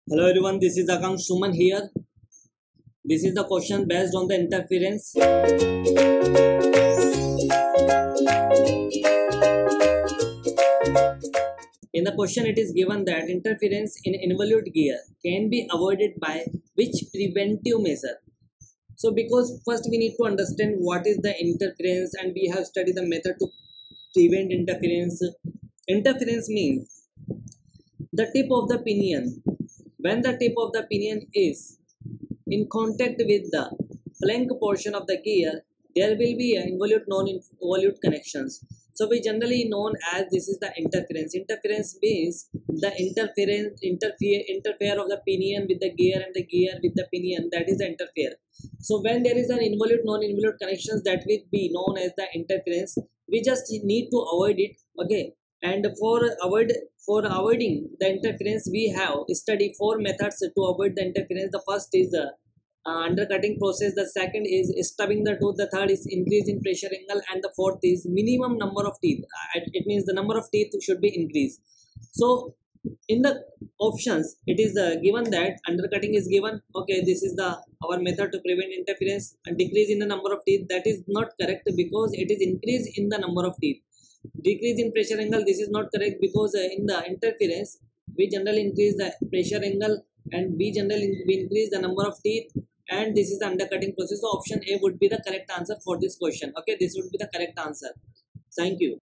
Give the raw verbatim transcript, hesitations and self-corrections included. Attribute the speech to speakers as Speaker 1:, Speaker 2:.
Speaker 1: Hello everyone, this is Akang Suman here. This is the question based on the interference. In the question it is given that interference in involute gear can be avoided by which preventive measure. So because first we need to understand what is the interference and we have studied the method to prevent interference. Interference means the tip of the pinion. When the tip of the pinion is in contact with the flank portion of the gear, there will be an involute non-involute connections. So we generally known as this is the interference. Interference means the interference interfere interfere of the pinion with the gear and the gear with the pinion, that is the interfere. So when there is an involute non-involute connections, that will be known as the interference. We just need to avoid it. Okay, and for avoid for avoiding the interference we have studied four methods to avoid the interference. The first is the uh, undercutting process, the second is stubbing the tooth, the third is increase in pressure angle, and the fourth is minimum number of teeth. Uh, it means the number of teeth should be increased. So in the options it is uh, given that undercutting is given. Okay, this is the our method to prevent interference. And decrease in the number of teeth, that is not correct because it is increase in the number of teeth. Decrease in pressure angle, this is not correct because uh, in the interference we generally increase the pressure angle and we generally we increase the number of teeth, and this is the undercutting process. So option A would be the correct answer for this question. Okay, this would be the correct answer. Thank you.